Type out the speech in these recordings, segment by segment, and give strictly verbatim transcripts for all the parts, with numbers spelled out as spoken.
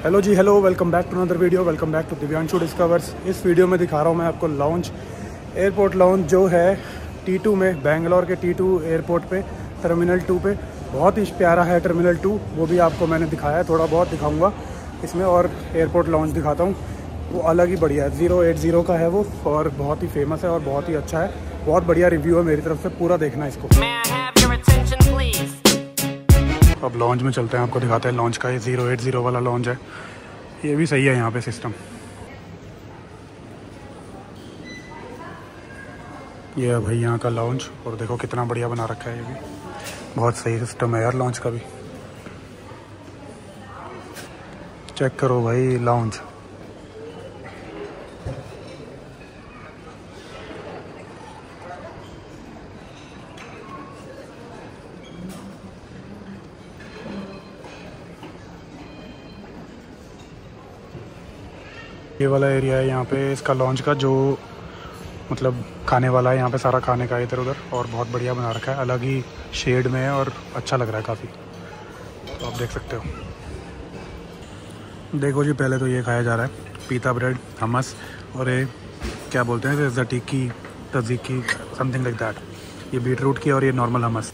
Hello जी, hello, welcome back to another video. Welcome back to Divyanshu discovers. इस video में दिखा रहा हूँ मैं आपको लाउंज, एयरपोर्ट लाउंज जो है टी टू में, बेंगलोर के टी टू एयरपोर्ट पे, टर्मिनल टू पे। बहुत ही प्यारा है टर्मिनल टू, वो भी आपको मैंने दिखाया है, थोड़ा बहुत दिखाऊंगा इसमें। और एयरपोर्ट लाउंज दिखाता हूँ, वो अलग ही बढ़िया है। ज़ीरो एट ज़ीरो का है वो, और बहुत ही फेमस है और बहुत ही अच्छा है। बहुत बढ़िया रिव्यू है मेरी तरफ से, पूरा देखना इसको। अब लॉन्च में चलते हैं, आपको दिखाते हैं लॉन्च का। ये ज़ीरो एट ज़ीरो वाला लॉन्च है, ये भी सही है यहाँ पे सिस्टम। ये है भाई यहाँ का लॉन्च, और देखो कितना बढ़िया बना रखा है। ये भी बहुत सही सिस्टम है यार लॉन्च का भी। चेक करो भाई लॉन्च। ये वाला एरिया है यहाँ पे इसका लॉन्च का, जो मतलब खाने वाला है। यहाँ पे सारा खाने का इधर उधर, और बहुत बढ़िया बना रखा है, अलग ही शेड में है और अच्छा लग रहा है काफ़ी। तो आप देख सकते हो। देखो जी, पहले तो ये खाया जा रहा है पीता ब्रेड, हमस, और ये क्या बोलते हैं, ज़टीकी तज़ीकी समथिंग लाइक दैट। ये बीट रूट की और ये नॉर्मल हमस।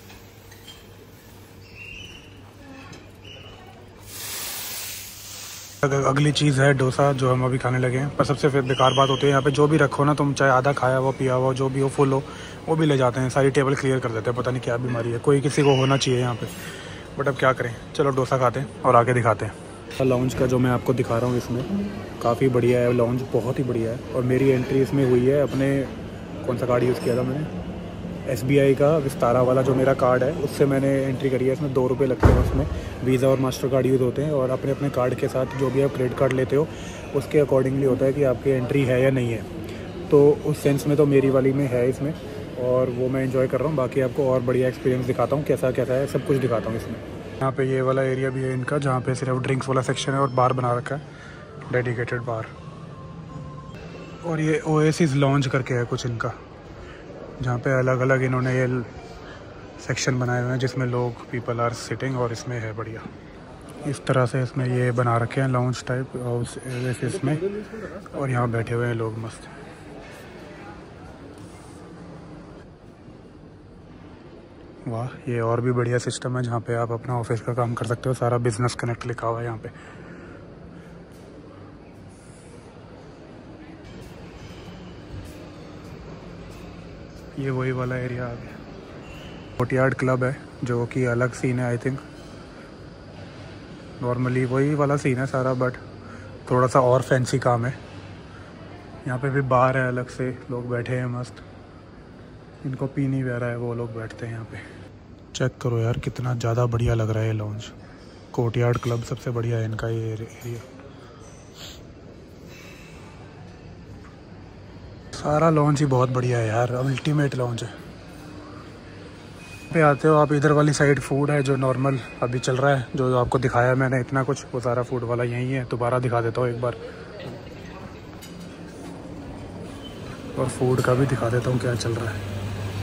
अगली चीज़ है डोसा, जो हम अभी खाने लगे हैं। पर सबसे फिर बेकार बात होती है यहाँ पे, जो भी रखो ना तुम, चाहे आधा खाया हुआ पिया हुआ जो भी हो, फुल हो, वो भी ले जाते हैं, सारी टेबल क्लियर कर देते हैं। पता नहीं क्या बीमारी है, कोई किसी को होना चाहिए यहाँ पे, बट अब क्या करें। चलो डोसा खाते हैं और आगे दिखाते हैं। लॉन्च का जो मैं आपको दिखा रहा हूँ, इसमें काफ़ी बढ़िया है लॉन्च, बहुत ही बढ़िया है। और मेरी एंट्री इसमें हुई है, अपने कौन सा कार्ड यूज़ किया था मैंने, एस बी आई का विस्तारा वाला जो मेरा कार्ड है, उससे मैंने एंट्री करी है। इसमें दो रुपये लगते हैं, उसमें वीज़ा और मास्टर कार्ड यूज़ होते हैं। और अपने अपने कार्ड के साथ जो भी आप क्रेडिट कार्ड लेते हो, उसके अकॉर्डिंगली होता है कि आपकी एंट्री है या नहीं है। तो उस सेंस में तो मेरी वाली में है इसमें, और वो मैं एंजॉय कर रहा हूँ। बाकी आपको और बढ़िया एक्सपीरियंस दिखाता हूँ, कैसा कैसा है सब कुछ दिखाता हूँ इसमें। यहाँ पे ये वाला एरिया भी है इनका, जहाँ पे सिर्फ ड्रिंक्स वाला सेक्शन है और बार बना रखा है, डेडिकेटेड बार। और ये ओएसिस लॉन्च करके है कुछ इनका, जहाँ पे अलग अलग इन्होंने ये सेक्शन बनाए हुए हैं जिसमें लोग पीपल आर सिटिंग, और इसमें है बढ़िया इस तरह से इसमें ये बना रखे हैं लाउंज टाइप इसमें, और यहाँ बैठे हुए हैं लोग मस्त। वाह, ये और भी बढ़िया सिस्टम है, जहाँ पे आप अपना ऑफिस का काम कर सकते हो। सारा बिजनेस कनेक्ट लिखा हुआ है यहाँ पे। ये वही वाला एरिया आ गया। कोर्टयार्ड क्लब है, जो कि अलग सीन है आई थिंक। नॉर्मली वही वाला सीन है सारा, बट थोड़ा सा और फैंसी काम है। यहाँ पे भी बार है, अलग से लोग बैठे हैं मस्त। इनको पी नहीं रहा है, वो लोग बैठते हैं यहाँ पे। चेक करो यार, कितना ज़्यादा बढ़िया लग रहा है ये लॉन्च। कोर्टयार्ड क्लब सबसे बढ़िया है इनका ये एरिया। सारा लॉन्च ही बहुत बढ़िया है यार, अल्टीमेट लॉन्च है। पे आते हो आप, इधर वाली साइड फूड है जो नॉर्मल अभी चल रहा है, जो आपको दिखाया मैंने इतना कुछ, वो सारा फूड वाला यही है। दोबारा दिखा देता हूँ एक बार, और फूड का भी दिखा देता हूँ क्या चल रहा है।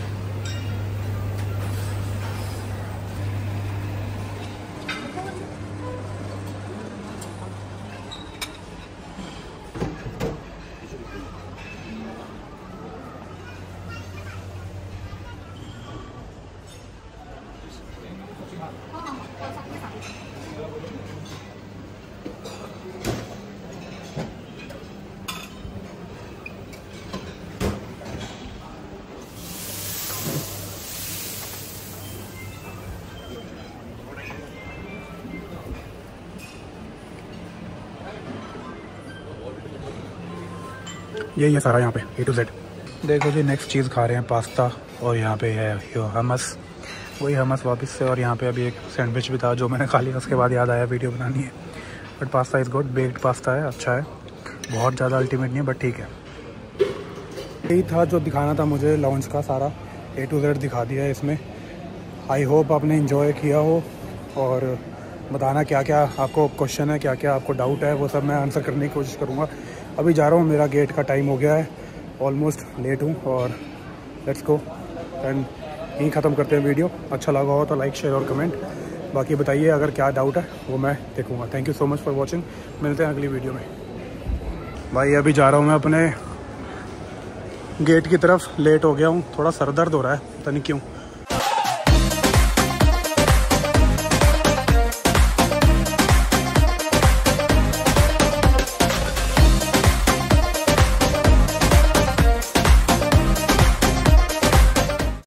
यही है सारा यहाँ पे ए टू जेड। देखो जी, नेक्स्ट चीज़ खा रहे हैं पास्ता, और यहाँ पे है हमस, वही हमस वापस से। और यहाँ पे अभी एक सैंडविच भी था जो मैंने खा लिया, उसके बाद याद आया वीडियो बनानी है। But pasta is good, baked pasta है, अच्छा है, बहुत ज़्यादा अल्टीमेट नहीं है, बट ठीक है। यही था जो दिखाना था मुझे लॉन्च का, सारा ए टू जेड दिखा दिया है इसमें। आई होप आपने इन्जॉय किया हो, और बताना क्या क्या आपको क्वेश्चन है, क्या क्या आपको डाउट है, वो सब मैं आंसर करने की कोशिश करूँगा। अभी जा रहा हूँ, मेरा गेट का टाइम हो गया है, ऑलमोस्ट लेट हूँ, और लेट्स गो एंड यहीं ख़त्म करते हैं वीडियो। अच्छा लगा हो तो लाइक शेयर और कमेंट। बाकी बताइए अगर क्या डाउट है वो मैं देखूँगा। Thank you so much for watching, मिलते हैं अगली वीडियो में। भाई अभी जा रहा हूँ मैं अपने गेट की तरफ, लेट हो गया हूँ, थोड़ा सर दर्द हो रहा है पता नहीं क्यों।